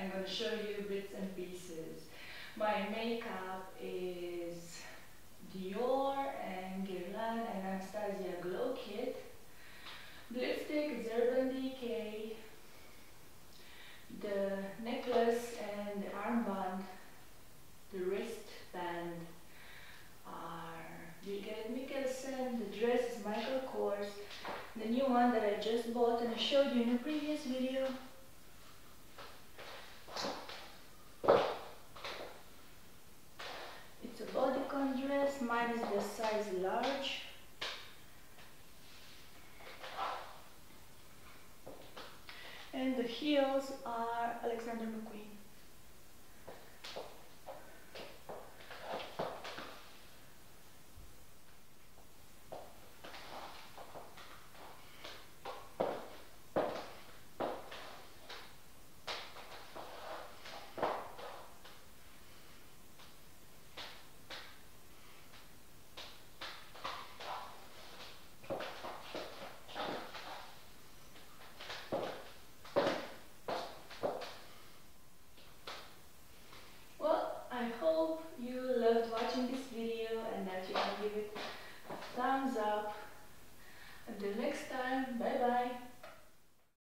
I'm going to show you bits and pieces. My makeup is Dior and Guerlain and Anastasia Glow Kit. The lipstick is Urban Decay. The necklace and the armband, the wristband are Birgit Mikkelsen. The dress is Michael Kors. The new one that I just bought and I showed you in a previous video. It's a bodycon dress. Mine is the size large. And the heels are Alexander McQueen.